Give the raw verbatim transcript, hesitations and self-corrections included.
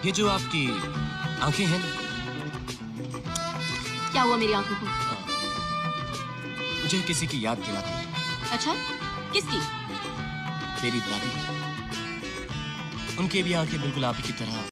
ये जो आपकी आंखें हैं ना, क्या हुआ मेरी आंखों को? मुझे किसी की याद दिलाती है। अच्छा, किसकी? मेरी दादी। उनकी भी आंखें बिल्कुल आप ही की तरह